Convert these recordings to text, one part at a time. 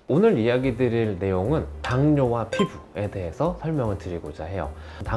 오늘 이야기 드릴 내용은 당뇨와 피부에 대해서 설명을 드리고자 해요.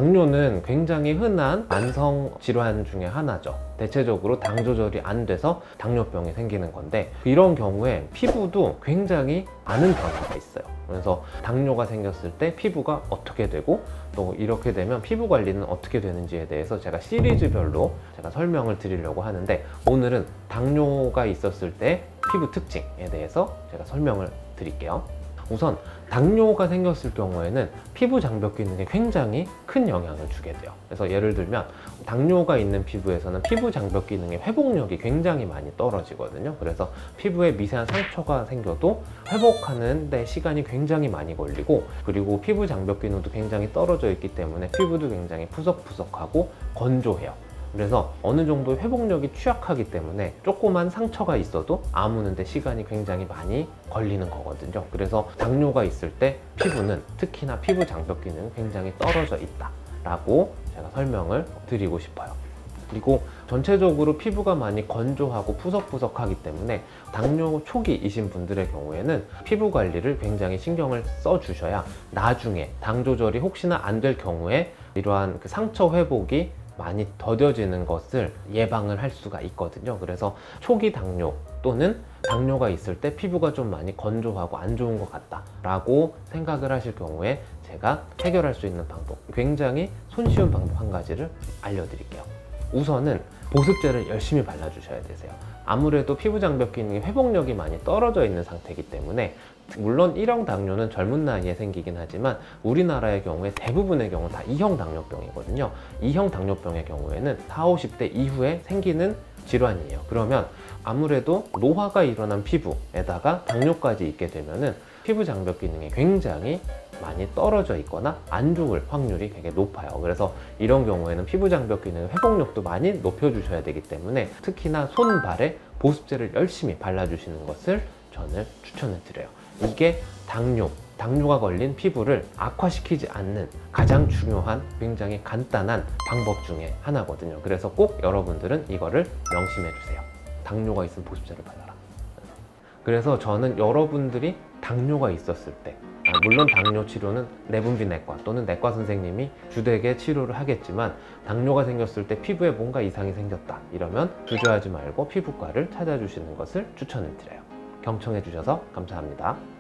당뇨는 굉장히 흔한 만성 질환 중에 하나죠. 대체적으로 당 조절이 안 돼서 당뇨병이 생기는 건데, 이런 경우에 피부도 굉장히 많은 변화가 있어요. 그래서 당뇨가 생겼을 때 피부가 어떻게 되고, 또 이렇게 되면 피부 관리는 어떻게 되는지에 대해서 제가 시리즈별로 제가 설명을 드리려고 하는데, 오늘은 당뇨가 있었을 때 피부 특징에 대해서 제가 설명을 드릴게요. 우선 당뇨가 생겼을 경우에는 피부 장벽 기능에 굉장히 큰 영향을 주게 돼요. 그래서 예를 들면 당뇨가 있는 피부에서는 피부 장벽 기능의 회복력이 굉장히 많이 떨어지거든요. 그래서 피부에 미세한 상처가 생겨도 회복하는 데 시간이 굉장히 많이 걸리고, 그리고 피부 장벽 기능도 굉장히 떨어져 있기 때문에 피부도 굉장히 푸석푸석하고 건조해요. 그래서 어느 정도 회복력이 취약하기 때문에 조그만 상처가 있어도 아무는데 시간이 굉장히 많이 걸리는 거거든요. 그래서 당뇨가 있을 때 피부는, 특히나 피부 장벽 기능이 굉장히 떨어져 있다 라고 제가 설명을 드리고 싶어요. 그리고 전체적으로 피부가 많이 건조하고 푸석푸석하기 때문에 당뇨 초기이신 분들의 경우에는 피부 관리를 굉장히 신경을 써 주셔야 나중에 당 조절이 혹시나 안 될 경우에 이러한 그 상처 회복이 많이 더뎌지는 것을 예방을 할 수가 있거든요. 그래서 초기 당뇨 또는 당뇨가 있을 때 피부가 좀 많이 건조하고 안 좋은 것 같다 라고 생각을 하실 경우에 제가 해결할 수 있는 방법, 굉장히 손쉬운 방법 한 가지를 알려드릴게요. 우선은 보습제를 열심히 발라주셔야 되세요. 아무래도 피부 장벽 기능의 회복력이 많이 떨어져 있는 상태이기 때문에, 물론 1형 당뇨는 젊은 나이에 생기긴 하지만 우리나라의 경우에 대부분의 경우 다 2형 당뇨병이거든요. 2형 당뇨병의 경우에는 40, 50대 이후에 생기는 질환이에요. 그러면 아무래도 노화가 일어난 피부에다가 당뇨까지 있게 되면은 피부 장벽 기능이 굉장히 많이 떨어져 있거나 안 좋을 확률이 되게 높아요. 그래서 이런 경우에는 피부 장벽 기능 회복력도 많이 높여주셔야 되기 때문에 특히나 손발에 보습제를 열심히 발라주시는 것을 저는 추천을 드려요. 이게 당뇨가 걸린 피부를 악화시키지 않는 가장 중요한, 굉장히 간단한 방법 중에 하나거든요. 그래서 꼭 여러분들은 이거를 명심해 주세요. 당뇨가 있으면 보습제를 발라라. 그래서 저는 여러분들이 당뇨가 있었을 때, 물론 당뇨 치료는 내분비내과 또는 내과 선생님이 주되게 치료를 하겠지만, 당뇨가 생겼을 때 피부에 뭔가 이상이 생겼다 이러면 주저하지 말고 피부과를 찾아주시는 것을 추천을 드려요. 경청해 주셔서 감사합니다.